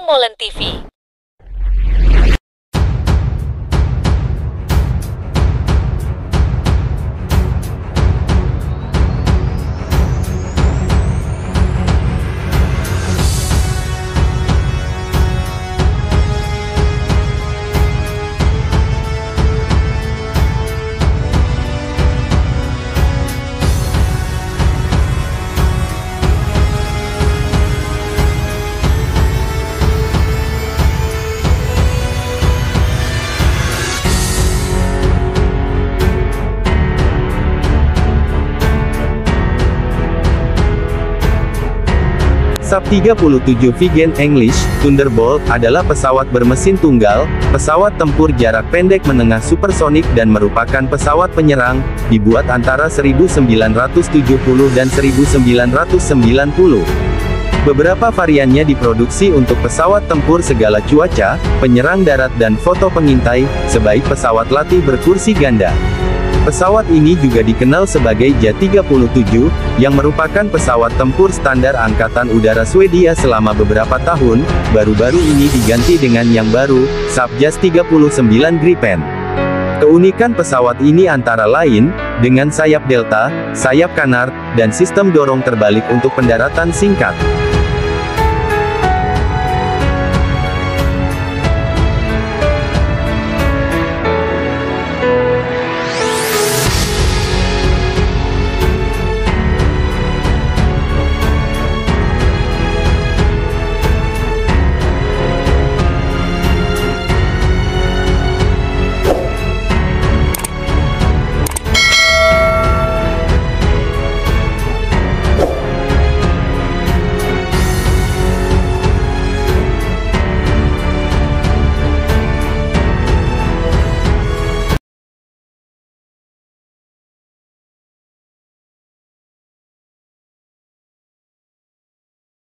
Molen TV. SAP-37 Viggen English Thunderbolt adalah pesawat bermesin tunggal, pesawat tempur jarak pendek menengah supersonik dan merupakan pesawat penyerang, dibuat antara 1970 dan 1990. Beberapa variannya diproduksi untuk pesawat tempur segala cuaca, penyerang darat dan foto pengintai, sebaik pesawat latih berkursi ganda. Pesawat ini juga dikenal sebagai JAS-37, yang merupakan pesawat tempur standar Angkatan Udara Swedia selama beberapa tahun, baru-baru ini diganti dengan yang baru, SAP JAS-39 Gripen. Keunikan pesawat ini antara lain, dengan sayap delta, sayap kanar, dan sistem dorong terbalik untuk pendaratan singkat.